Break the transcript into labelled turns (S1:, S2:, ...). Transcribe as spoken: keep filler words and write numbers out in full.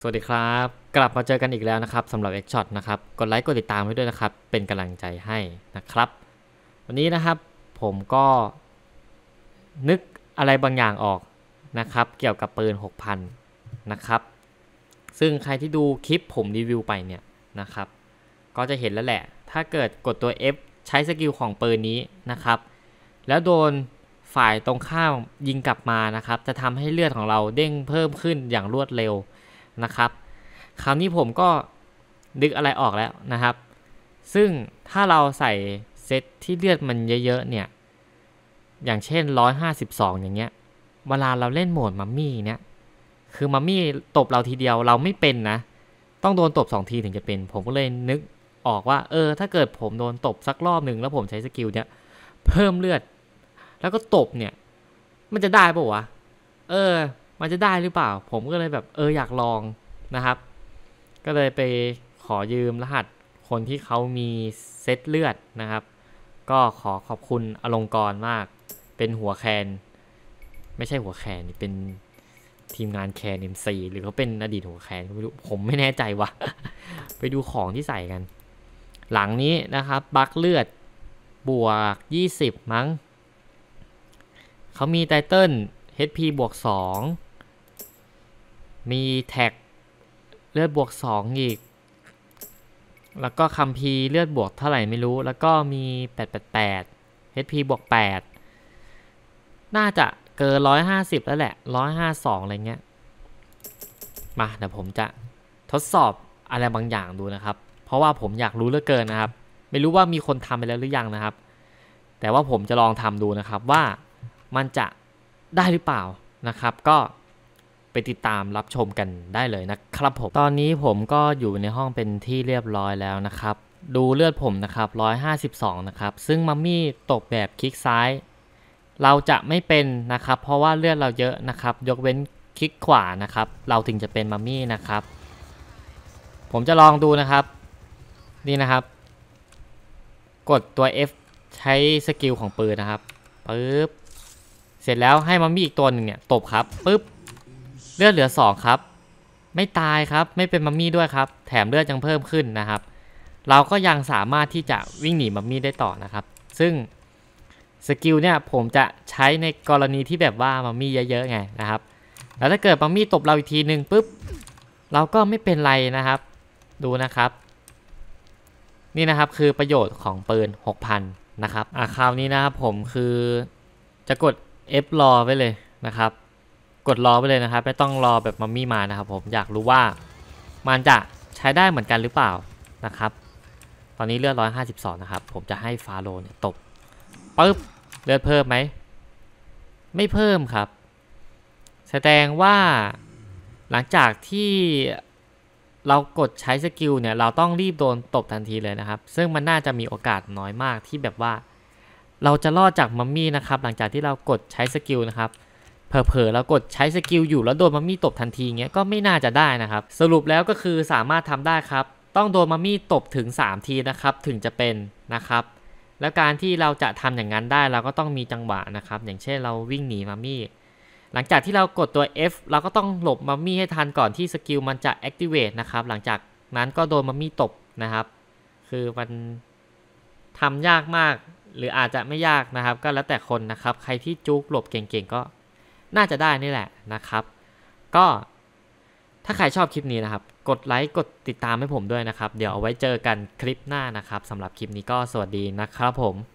S1: สวัสดีครับกลับมาเจอกันอีกแล้วนะครับสำหรับ X Shot นะครับกดไลค์กดติดตามไว้ด้วยนะครับเป็นกำลังใจให้นะครับวันนี้นะครับผมก็นึกอะไรบางอย่างออกนะครับเกี่ยวกับปืน หกพัน นะครับซึ่งใครที่ดูคลิปผมรีวิวไปเนี่ยนะครับก็จะเห็นแล้วแหละถ้าเกิดกดตัว F ใช้สกิลของปืนนี้นะครับแล้วโดนฝ่ายตรงข้ามยิงกลับมานะครับจะทำให้เลือดของเราเด้งเพิ่มขึ้นอย่างรวดเร็วนะครับคราวนี้ผมก็ดึกอะไรออกแล้วนะครับซึ่งถ้าเราใส่เซตที่เลือดมันเยอะๆเนี่ยอย่างเช่นหนึ่งร้อยห้าสิบสองอย่างเงี้ยเวลาเราเล่นโหมดมัมมี่เนี่ยคือมัมมี่ตบเราทีเดียวเราไม่เป็นนะต้องโดนตบสองทีถึงจะเป็นผมก็เลยนึกออกว่าเออถ้าเกิดผมโดนตบสักรอบหนึ่งแล้วผมใช้สกิลเนี่ยเพิ่มเลือดแล้วก็ตบเนี่ยมันจะได้ป่ะวะเออมันจะได้หรือเปล่าผมก็เลยแบบเอออยากลองนะครับก็เลยไปขอยืมรหัสคนที่เขามีเซตเลือดนะครับก็ขอขอบคุณอลงกรณ์มากเป็นหัวแคนไม่ใช่หัวแคนเป็นทีมงานแคน เอ็ม ซี หรือเขาเป็นอดีตหัวแคนไม่รู้ผมไม่แน่ใจว่ะ ไปดูของที่ใส่กันหลังนี้นะครับบัคเลือดบวกยี่สิบมั้งเขามีไตเติ้ล เอช พี บวกสองมีแท็กเลือดบวกสองอีกแล้วก็คัมภีร์เลือดบวกเท่าไหร่ไม่รู้แล้วก็มีแปด แปด แปด เอช พี บวกแปดน่าจะเกินหนึ่งร้อยห้าสิบแล้วแหละหนึ่งร้อยห้าสิบสองอะไรเงี้ยมาเดี๋ยวผมจะทดสอบอะไรบางอย่างดูนะครับเพราะว่าผมอยากรู้เหลือเกินนะครับไม่รู้ว่ามีคนทำไปแล้วหรือยังนะครับแต่ว่าผมจะลองทำดูนะครับว่ามันจะได้หรือเปล่านะครับก็ไปติดตามรับชมกันได้เลยนะครับผมตอนนี้ผมก็อยู่ในห้องเป็นที่เรียบร้อยแล้วนะครับดูเลือดผมนะครับหนึ่งร้อยห้าสิบสองนะครับซึ่งมัมมี่ตกแบบคลิกซ้ายเราจะไม่เป็นนะครับเพราะว่าเลือดเราเยอะนะครับยกเว้นคลิกขวานะครับเราถึงจะเป็นมัมมี่นะครับผมจะลองดูนะครับนี่นะครับกดตัว F ใช้สกิลของปืนนะครับปึ๊บเสร็จแล้วให้มัมมี่อีกตัวหนึ่งเนี่ยตบครับปึ๊บเลือดเหลือสองครับไม่ตายครับไม่เป็นมัมมี่ด้วยครับแถมเลือดยังเพิ่มขึ้นนะครับเราก็ยังสามารถที่จะวิ่งหนีมัมมี่ได้ต่อนะครับซึ่งสกิลเนี่ยผมจะใช้ในกรณีที่แบบว่ามัมมี่เยอะๆไงนะครับแล้วถ้าเกิดมัมมี่ตบเราอีกทีหนึ่งปุ๊บเราก็ไม่เป็นไรนะครับดูนะครับนี่นะครับคือประโยชน์ของปืน หกพัน นะครับอ่ะคราวนี้นะครับผมคือจะกด F รอไว้เลยนะครับกดรอไปเลยนะครับไม่ต้องรอแบบมัมมี่มานะครับผมอยากรู้ว่ามันจะใช้ได้เหมือนกันหรือเปล่านะครับตอนนี้เลือดหนึ่งร้อยห้าสิบสองนะครับผมจะให้ฟาโรเนี่ยตบปึ๊บเลือดเพิ่มไหมไม่เพิ่มครับแสดงว่าหลังจากที่เรากดใช้สกิลเนี่ยเราต้องรีบโดนตบทันทีเลยนะครับซึ่งมันน่าจะมีโอกาสน้อยมากที่แบบว่าเราจะรอดจากมัมมี่นะครับหลังจากที่เรากดใช้สกิลนะครับเผลอๆเรากดใช้สกิลอยู่แล้วโดนมัมมี่ตบทันทีเงี้ยก็ไม่น่าจะได้นะครับสรุปแล้วก็คือสามารถทำได้ครับต้องโดนมัมมี่ตบถึงสามทีนะครับถึงจะเป็นนะครับแล้วการที่เราจะทำอย่างนั้นได้เราก็ต้องมีจังหวะนะครับอย่างเช่นเราวิ่งหนีมัมมี่หลังจากที่เรากดตัว F เราก็ต้องหลบมัมมี่ให้ทันก่อนที่สกิลมันจะ activate นะครับหลังจากนั้นก็โดนมัมมี่ตบนะครับคือมันทำยากมากหรืออาจจะไม่ยากนะครับก็แล้วแต่คนนะครับใครที่จุกหลบเก่งๆก็น่าจะได้นี่แหละนะครับก็ถ้าใครชอบคลิปนี้นะครับกดไลค์กดติดตามให้ผมด้วยนะครับเดี๋ยวเอาไว้เจอกันคลิปหน้านะครับสำหรับคลิปนี้ก็สวัสดีนะครับผม